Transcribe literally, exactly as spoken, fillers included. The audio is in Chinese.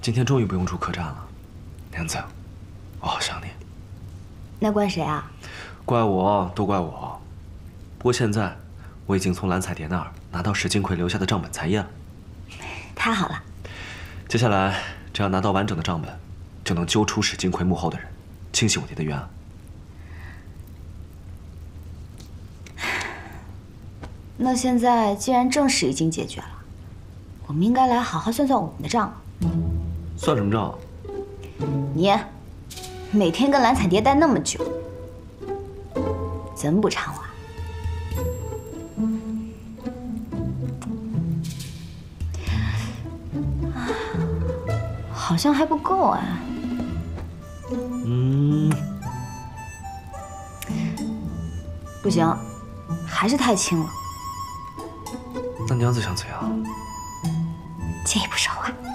今天终于不用住客栈了，娘子，我好想你。 那怪谁啊？ 怪我，都怪我。不过现在，我已经从蓝彩蝶那儿拿到史金奎留下的账本残页了。 太好了。 接下来，只要拿到完整的账本，就能揪出史金奎幕后的人，清洗我爹的冤案。 那现在既然正事已经解决了，我们应该来好好算算我们的账了。 算什么账？ 你每天跟蓝彩蝶待那么久，真不常玩。好像还不够哎。 嗯， 不行，还是太轻了。 那娘子想怎样？ 借一步手啊。